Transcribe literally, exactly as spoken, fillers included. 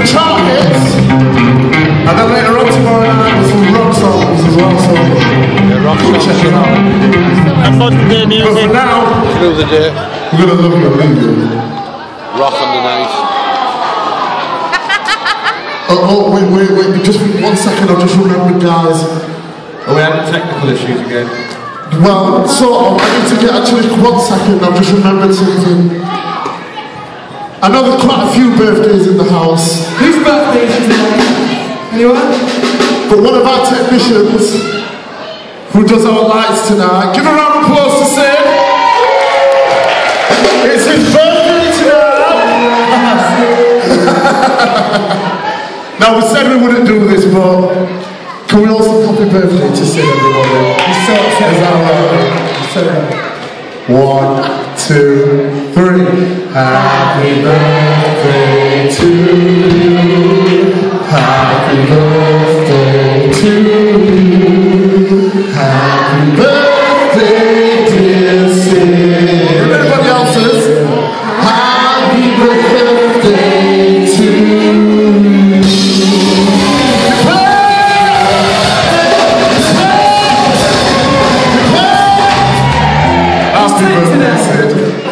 some chart hits, and then later on tomorrow night there's some rock songs as well, so yeah, rock songs. check it out. And modern day But music. for now, Through the day. we're gonna love you and leave you. Rock on the night. Oh, oh, wait, wait, wait, just one second, I've just remembered, guys. Are we having technical issues again? Well, sort of, I need to get, actually, one second, I've just remembered something. I know there are quite a few birthdays in the house. Whose birthday is it today? Anyone? But one of our technicians, who does our lights tonight, give a round of applause to Sid. It's his birthday tonight. Now, we said we wouldn't do this, but can we also happy birthday to Sid, everybody? You saw it, Is that right? you saw it. One, two, three. Happy birthday to you. Happy birthday to you. Happy birthday, dear Sid. Everybody else's. Happy birthday to you. Happy birthday, Sid.